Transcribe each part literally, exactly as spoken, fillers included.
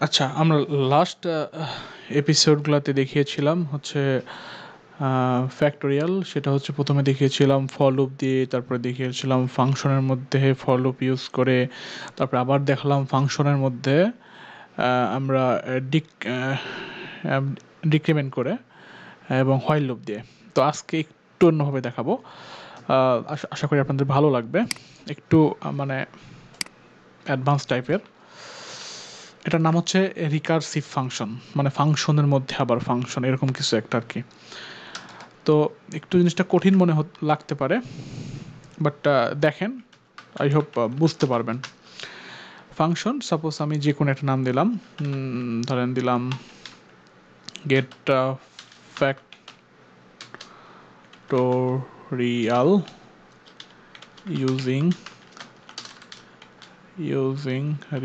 আচ্ছা, আমরা লাস্ট আ এপিসোডগুলাতে দেখিয়েছিলাম হচ্ছে আ ফ্যাক্টোরিয়াল। সেটা হচ্ছে প্রথম এ দেখিয়েছিলাম ফর লুপ দিয়ে, তারপরে দেখিয়েছিলাম ফাংশনের মধ্যে ফর লুপ ইউজ করে, তারপরে আবার দেখালাম ফাংশনের মধ্যে আ আমরা অ্যা ডিক অ্যা অ্যাম ডিক্রিমেন্ট করে এবং হোয়াইল লুপ দিয়ে। তো আজকে একটু অন্যভাবে দেখাবো। আ আশা আশা করি আপনাদের ভালো লাগবে। একটু আ মানে অ্যাডভান্স টাইপের। এটার নাম হচ্ছে রিকারসিভ ফাংশন, মানে ফাংশনের মধ্যে আবার ফাংশন, এরকম কিছু একটা আর কি। তো একটু জিনিসটা কঠিন মনে লাগতে পারে, বাট দেখেন, আই হোপ বুঝতে পারবেন। ফাংশন, সাপোজ আমি যে কোনো একটা নাম দিলাম, ধরেন দিলাম get factorial using using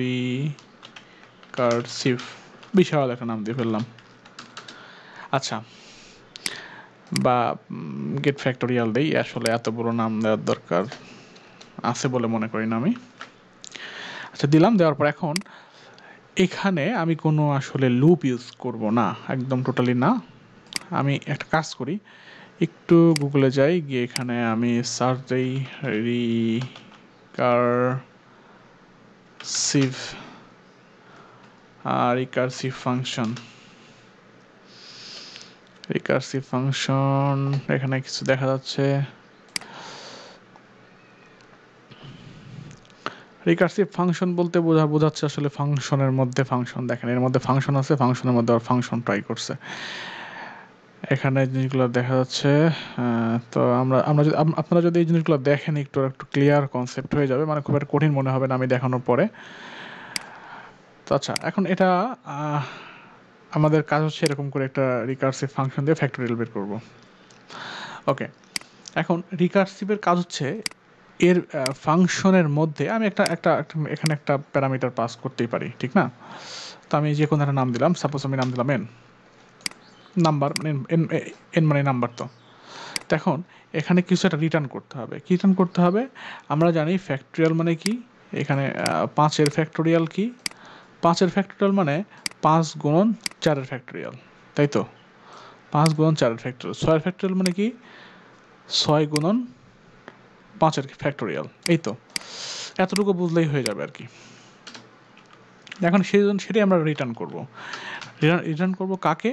recursive, বিশাল একটা নাম দিয়ে ফেললাম। আচ্ছা, বা গেট ফ্যাক্টোরিয়াল দেই, আসলে এত বড় নাম দেওয়ার দরকার আছে বলে মনে করি না আমি। আচ্ছা, দিলাম। দেওয়ার পর এখন এখানে আমি কোনো আসলে লুপ ইউজ করব না, একদম টোটালি না। আমি একটা কাজ করি, একটু গুগলে যাই, গিয়ে এখানে আমি সার্চ দিই recursive recursive function recursive function এখানে কিছু দেখা যাচ্ছে। রিকারসিভ ফাংশন বলতে বোঝা বোঝাচ্ছে আসলে ফাংশনের মধ্যে ফাংশন। দেখেন, এর মধ্যে ফাংশন আছে, ফাংশনের মধ্যে আর ফাংশন ট্রাই করছে। এখানে জিনিসগুলো দেখা যাচ্ছে। তো আমরা আমরা যদি আপনারা যদি এই জিনিসগুলো দেখেন, একটু একটু ক্লিয়ার কনসেপ্ট হয়ে যাবে, মানে খুব একটা কঠিন মনে হবে না আমি দেখানোর পরে। তো আচ্ছা, এখন এটা আমাদের কাজ হচ্ছে এরকম করে একটা রিকারসিভ ফাংশন দিয়ে ফ্যাক্টোরিয়াল বের করব। ওকে, এখন রিকারসিভের কাজ হচ্ছে এর ফাংশনের মধ্যে আমি একটা একটা এখানে একটা প্যারামিটার পাস করতেই পারি, ঠিক না? তো আমি যে কোনো একটা নাম দিলাম, সাপোজ আমি নাম দিলাম এন, নাম্বার মানে এন এন মানে নাম্বার। তো এখন এখানে কিছু একটা রিটার্ন করতে হবে। কী রিটার্ন করতে হবে? আমরা জানি ফ্যাক্টোরিয়াল মানে কি। এখানে পাঁচের ফ্যাক্টোরিয়াল কি? পাঁচের ফ্যাক্টোরিয়াল মানে পাঁচ গুণন চারের ফ্যাক্টোরিয়াল, তাই তো? পাঁচ গুণন চারের ফ্যাক্টোরিয়াল। ছয়ের ফ্যাক্টোরিয়াল মানে কি? ছয় গুণন পাঁচের ফ্যাক্টোরিয়াল। এই তো, এতটুকু বুঝলেই হয়ে যাবে আর কি। এখন সেই জন্য সেটাই আমরা রিটার্ন করব। রিটার্ন রিটার্ন করব কাকে?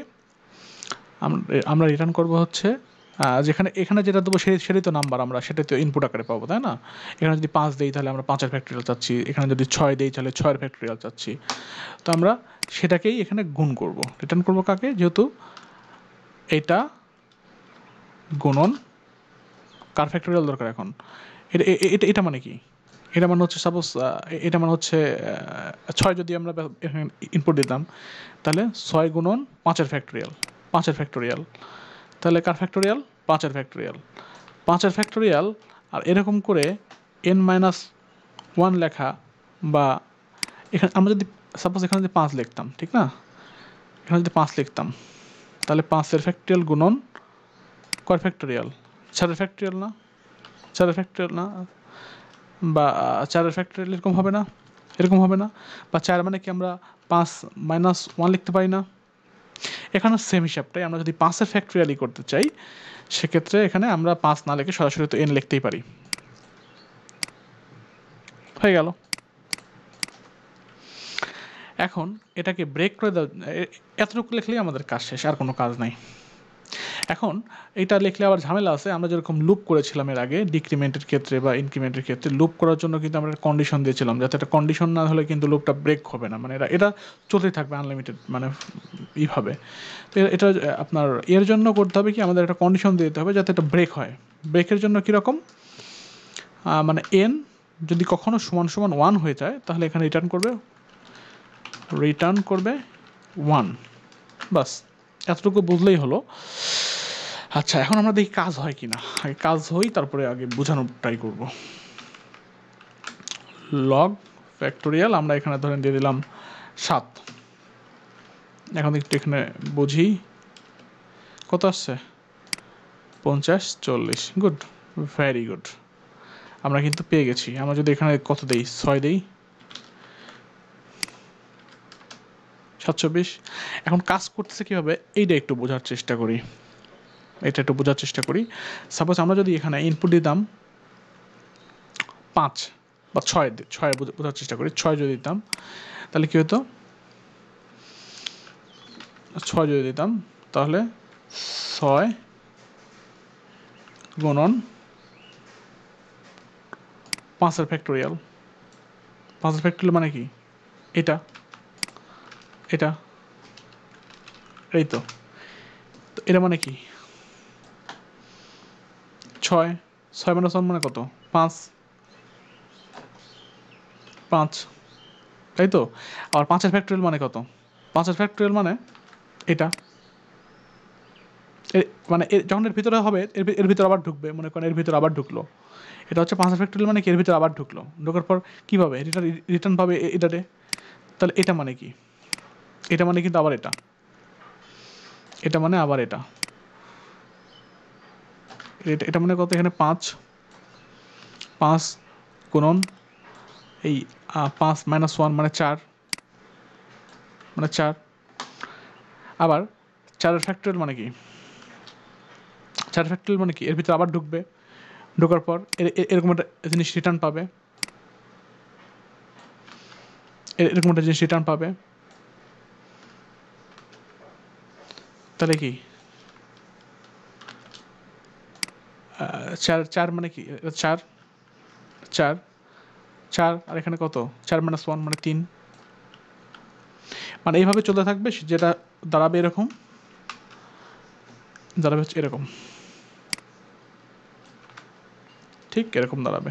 আমরা রিটার্ন করব হচ্ছে যেখানে এখানে যেটা দেবো সেই সেটাই তো নাম্বার, আমরা সেটাই তো ইনপুট আকারে পাবো, তাই না? এখানে যদি পাঁচ দেই তাহলে আমরা পাঁচের ফ্যাক্টোরিয়াল চাচ্ছি, এখানে যদি ছয় দেই তাহলে ছয়ের ফ্যাক্টোরিয়াল চাচ্ছি। তো আমরা সেটাকেই এখানে গুণ করব। রিটার্ন করব কাকে? যেহেতু এটা গুণন কার ফ্যাক্টোরিয়াল দরকার এখন, এটা এটা এটা মানে কি? এটা মানে হচ্ছে সাপোজ এটা মানে হচ্ছে ছয় যদি আমরা ইনপুট দিতাম, তাহলে ছয় গুণন পাঁচের ফ্যাক্টোরিয়াল, পাঁচের ফ্যাক্টোরিয়াল, তাহলে কার ফ্যাক্টোরিয়াল? পাঁচের ফ্যাক্টোরিয়াল, পাঁচের ফ্যাক্টোরিয়াল। আর এরকম করে এন মাইনাস ওয়ান লেখা, বা এখানে আমরা যদি সাপোজ এখানে যদি পাঁচ লিখতাম, ঠিক না? এখানে যদি পাঁচ লিখতাম, তাহলে পাঁচের ফ্যাক্টোরিয়াল গুণন কয় ফ্যাক্টোরিয়াল? চারের ফ্যাক্টোরিয়াল না? চারের ফ্যাক্টোরিয়াল না? বা চারের ফ্যাক্টোরিয়াল এরকম হবে না? এরকম হবে না? বা চার মানে কি আমরা পাঁচ মাইনাস ওয়ান লিখতে পারি না? এখানে সেম হিসাবটাই, আমরা যদি পাঁচের ফ্যাক্টোরিয়ালই করতে চাই, সেক্ষেত্রে এখানে আমরা পাঁচ না লিখে সরাসরি তো এন লিখতেই পারি। হয়ে গেল। এখন এটাকে ব্রেক করে দাও, এতটুকু লিখলেই আমাদের কাজ শেষ, আর কোনো কাজ নাই। এখন এটা লিখলে আবার ঝামেলা আছে। আমরা যেরকম লুপ করেছিলাম এর আগে ডিক্রিমেন্টের ক্ষেত্রে বা ইনক্রিমেন্টের ক্ষেত্রে, লুপ করার জন্য কিন্তু আমরা কন্ডিশন দিয়েছিলাম, যাতে একটা কন্ডিশন না হলে কিন্তু লুপটা ব্রেক হবে না, মানে এটা এটা চলতেই থাকবে আনলিমিটেড, মানে এইভাবে। তো এটা আপনার এর জন্য করতে হবে কি, আমাদের একটা কন্ডিশন দিয়ে দিতে হবে যাতে এটা ব্রেক হয়। ব্রেকের জন্য কীরকম, মানে এন যদি কখনো সমান সমান ওয়ান হয়ে যায়, তাহলে এখানে রিটার্ন করবে রিটার্ন করবে ওয়ান। বাস, এতটুকু বুঝলেই হলো। আচ্ছা, এখন আমরা দেখি কাজ হয় কি না। আগে কাজ হই, তারপরে আগে বোঝানোর ট্রাই করব। লগ ফ্যাক্টোরিয়াল আমরা এখানে ধরেন দিয়ে দিলাম সাত। এখন একটু এখানে বুঝি কত আসছে, পঞ্চাশ, চল্লিশ। গুড, ভেরি গুড, আমরা কিন্তু পেয়ে গেছি। আমরা যদি এখানে কত দেই, ছয় দেই, সাতশো বিশ। এখন কাজ করতেছে কীভাবে এইটা একটু বোঝার চেষ্টা করি, এটা একটু বোঝার চেষ্টা করি। সাপোজ আমরা যদি এখানে ইনপুট দিতাম পাঁচ বা ছয়, ছয় বোঝার চেষ্টা করি, ছয় যদি দিতাম তাহলে কী হতো, ছয় যদি দিতাম তাহলে ছয় গুণন পাঁচের ফ্যাক্টোরিয়াল। পাঁচের ফ্যাক্টোরিয়াল মানে কি, এটা এটা এই তো, এটা মানে কি ছয়, ছয় মাইনাস ওয়ান মানে কত, পাঁচ, পাঁচ, তাই তো। আবার পাঁচের ফ্যাক্টোরিয়াল মানে কত, পাঁচের ফ্যাক্টোরিয়াল মানে এটা, মানে যখন এর ভিতরে হবে এর এর ভিতরে আবার ঢুকবে, মনে করেন এর ভিতরে আবার ঢুকলো, এটা হচ্ছে পাঁচের ফ্যাক্টোরিয়াল মানে কি এর ভিতরে আবার ঢুকলো, ঢোকার পর কী পাবে, রিটার্ন রিটার্ন পাবে এটাতে। তাহলে এটা মানে কি, এটা মানে কিন্তু আবার এটা, এটা মানে আবার এটা, এটা এটা মানে কত, এখানে পাঁচ, পাঁচ গুণন এই পাঁচ মাইনাস ওয়ান মানে চার, মানে চার। আবার চারের ফ্যাক্টোরিয়াল মানে কি, চার ফ্যাক্টোরিয়াল মানে কি এর ভিতরে আবার ঢুকবে, ঢোকার পর এরকম একটা জিনিস রিটার্ন পাবে, এরকম একটা জিনিস রিটার্ন পাবে। তাহলে কি চার, চার মানে কি চার, চার, চার আর এখানে কত, চার মাইনাস ওয়ান মানে তিন, মানে এইভাবে চলতে থাকবে, যেটা দাঁড়াবে এরকম, দাঁড়াবে হচ্ছে এরকম, ঠিক এরকম দাঁড়াবে,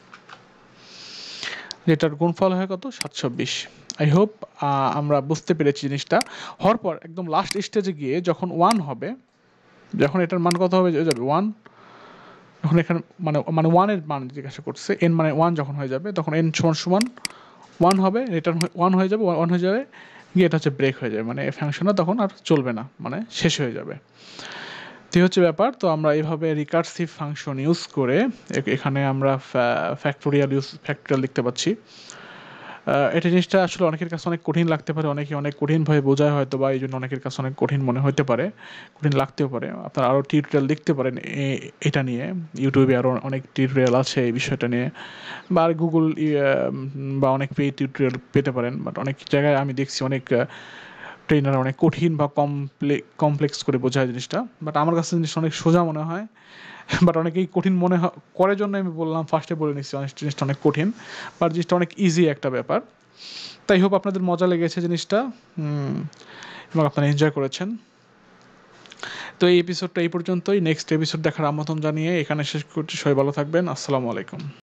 যেটার গুণফল হয় কত, সাতশো বিশ। আই হোপ আমরা বুঝতে পেরেছি জিনিসটা। হওয়ার পর একদম লাস্ট স্টেজে গিয়ে যখন ওয়ান হবে, যখন এটার মান কত হবে যাবে ওয়ান, যখন এখানে মানে মানে ওয়ানের মান জিজ্ঞাসা করছে, এন মানে ওয়ান যখন হয়ে যাবে তখন এন সমান সমান ওয়ান হবে, রিটার্ন ওয়ান হয়ে যাবে, ওয়ান হয়ে যাবে গিয়ে এটা হচ্ছে ব্রেক হয়ে যাবে, মানে এই ফাংশনটা তখন আর চলবে না, মানে শেষ হয়ে যাবে। তো হচ্ছে ব্যাপার। তো আমরা এইভাবে রিকার্সিভ ফাংশন ইউজ করে এখানে আমরা ফ্যাক্টোরিয়াল ইউজ ফ্যাক্টোরিয়াল লিখতে পাচ্ছি। এটা জিনিসটা আসলে অনেকের কাছে অনেক কঠিন লাগতে পারে, অনেকে অনেক কঠিনভাবে বোঝায় হয়তো, বা এই জন্য অনেকের কাছে অনেক কঠিন মনে হতে পারে, কঠিন লাগতেও পারে। আপনারা আরও টিউটোরিয়াল দেখতে পারেন এটা নিয়ে, ইউটিউবে আরও অনেক টিউটোরিয়াল আছে এই বিষয়টা নিয়ে, বা গুগল বা অনেক পেইড টিউটোরিয়াল পেতে পারেন। বাট অনেক জায়গায় আমি দেখছি অনেক ট্রেনার অনেক কঠিন বা কমপ্লে কমপ্লেক্স করে বোঝায় জিনিসটা, বাট আমার কাছে জিনিসটা অনেক সোজা মনে হয়, বাট অনেকেই কঠিন মনে করে জন্য আমি বললাম, ফার্স্টে বলে নিচ্ছি অনেক জিনিসটা অনেক কঠিন, বাট জিনিসটা অনেক ইজি একটা ব্যাপার। তাই হোপ আপনাদের মজা লেগেছে জিনিসটা এবং আপনারা এনজয় করেছেন। তো এই এপিসোডটা এই পর্যন্তই, নেক্সট এপিসোড দেখার আমন্ত্রণ জানিয়ে এখানে শেষ করছি। সবাই ভালো থাকবেন, আসসালামু আলাইকুম।